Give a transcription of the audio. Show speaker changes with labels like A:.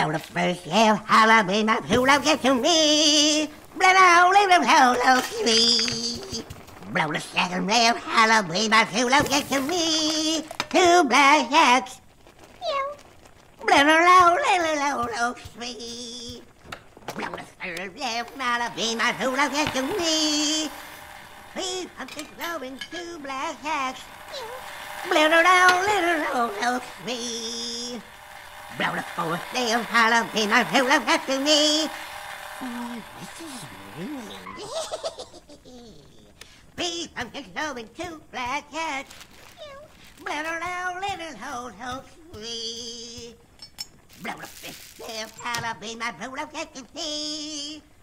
A: Blow the first little Halloween, my hula get to me. Blow the little holo me. Blow the second little Halloween, my hula get to me. Two black hats. Blow the little holo me. Blow the third little Halloween, my hula get to me. Three pumpkins blowing two black hats. Blow the little holo me. Blow the fourth day of Halloween, my hula get to me. Oh, this is really... Three pumpkins blowing two black hats. Blow the little holo me. Blow the fifth day of Halloween, my hula get to me.